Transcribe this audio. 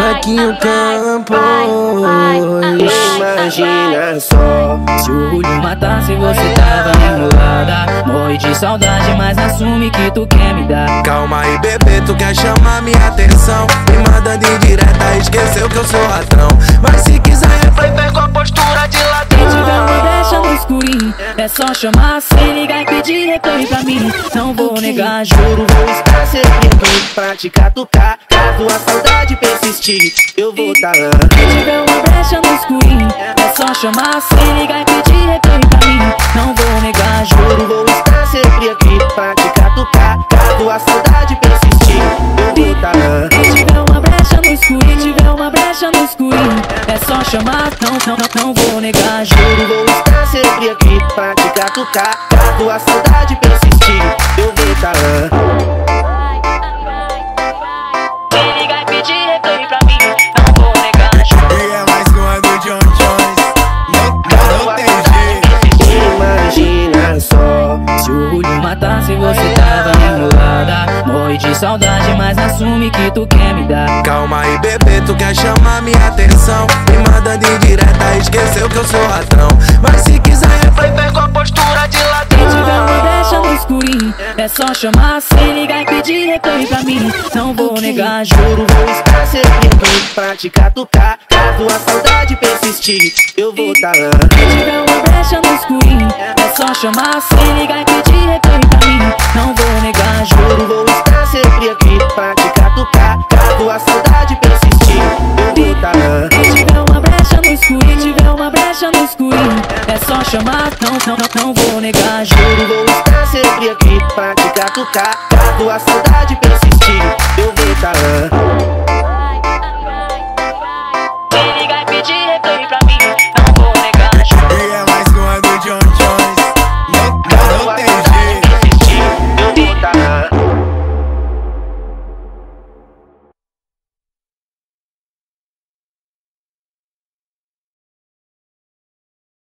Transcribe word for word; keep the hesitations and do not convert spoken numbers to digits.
aqui o campo. Imagina só, se o orgulho matasse você tava enrolada. Morre de saudade, mas assume que tu quer me dar. Calma aí, bebê, tu quer chamar minha atenção. Me manda de direta, esqueceu que eu sou ladrão. Mas se quiser replay, com a postura de ladrão. Se tiver uma brecha no escurinho, é só chamar, sem ligar e pedir replay pra mim. Não vou negar, juro, vou estar sempre aqui pra te catucar. Caso a saudade persistir, eu vou tá lá. Se tiver uma brecha no escurinho, é só chamar, sem ligar e pedir replay pra mim. Não vou negar, juro, vou estar sempre aqui pra te catucar. Caso a saudade persistir, eu vou tá lá. Se tiver uma brecha no escurinho, se tiver uma brecha no escurinho, é só chamar, não, não, não, não vou negar, juro, vou estar sempre aqui pra te catucar. Caso a saudade persistir, eu vou tá lá. Se você tava enrolada, morre de saudade, mas assume que tu quer me dar. Calma aí, bebê, tu quer chamar minha atenção. Me manda de direta, esqueceu que eu sou ladrão. Mas se quiser replay, com a postura de ladrão. Se tiver uma brecha no escurinho, é só chamar, sem ligar e pedir replay pra mim. Não vou negar, juro, vou estar sempre aqui pra te catucar. Caso a saudade persistir, eu vou tá lá. Se tiver uma brecha no escurinho, é só chamar, sem ligar e pedir replay pra mim. Não vou negar, juro, vou estar sempre aqui pra te catucar. Caso a saudade persistir, eu vou tá lá. Se tiver uma brecha no escurinho, se tiver uma brecha no escurinho, é só chamar, não, não, não, não vou negar, juro, vou estar sempre aqui pra te catucar. Caso a saudade persistir, eu vou tá lá.